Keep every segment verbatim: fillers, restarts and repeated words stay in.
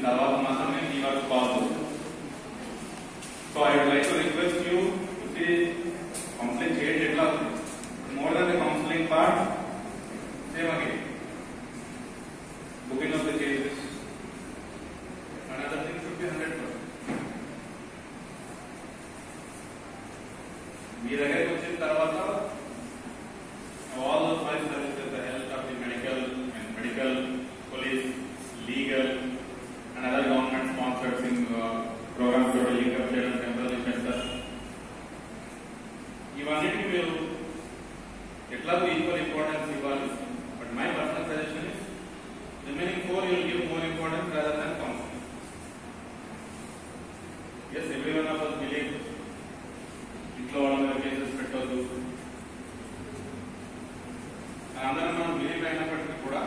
తర్వాత మాత్రమే మీ వరకు pass. So I would like to request you to see counselling చేయండి. ఎట్లా more than the counselling part, same again booking of the cases, another thing should be one hundred percent. మీ దగ్గరికి వచ్చిన తర్వాత all those five services, the health of the medical and medical, police, legal and other government sponsored uh, programs to link up children temporary center, ఇవన్నిటికీ మీరు ఎట్లాగో equal importance ఇవ్వాలి. But my personal suggestion is remaining four you will give more importance rather than counseling. Yes, everyone of us believe ఇంట్లో వాళ్ళ మీద cases పెట్టవద్దు అందరం మనం believe అయినప్పటికీ కూడా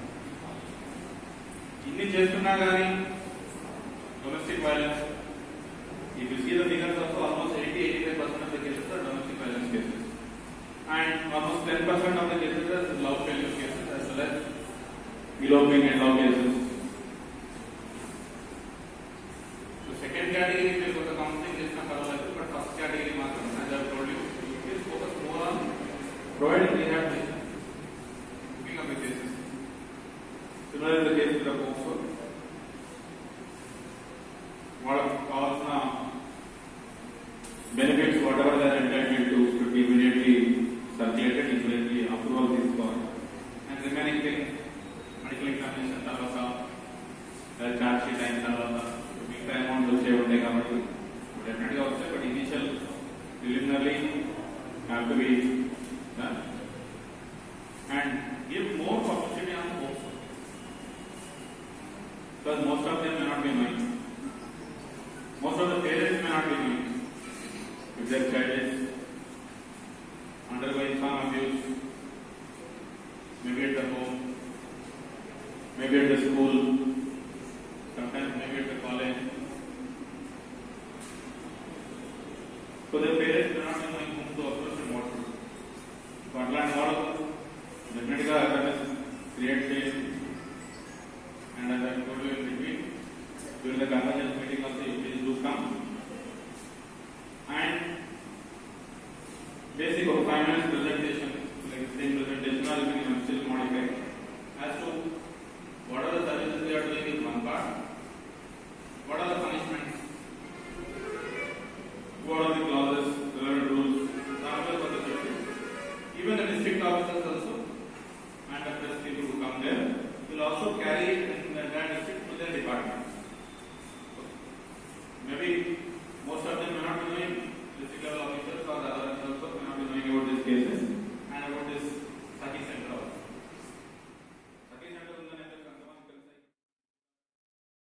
ఇన్ని చేస్తున్నా కానీ domestic violence, if you see the figures also, almost eighty to eighty-five percent of the cases are domestic violence cases and almost ten percent of the cases are love failure cases as well as eloping and love cases. So second category is the counseling is not available, but first category matter, as I have told you, is focus more on providing rehabilitation, picking up the cases. Similar is the case with the POCSO. What కావాల్సిన benefits, whatever they are entitled to, should be immediately circulated, immediately approval తీసుకోవాలి. And remaining thing, medical examination తర్వాత charge sheet అయిన తర్వాత మిగతా amount వచ్చే ఉంటాయి కాబట్టి definite గా వస్తాయి. But initial preliminary have to be done and give more publicity on POCSO because most of them may not be knowing, most of the parents may not be knowing if their child is undergoing some abuse, maybe at the home, maybe at the school, sometimes maybe at the college. So the parents do not know whom to approach and what to do. So atlanti vaadu definitely ga awareness create cheyandi. And as I told you in between, during the conference meeting also, you please do come and basic of five minutes presentation, like same presentation or you can still modify as to what are the services they are doing is one part. What are the punishments? What are the clauses, relevant rules? Even the district officers also and the press people who come there will also carry it in that district to their department.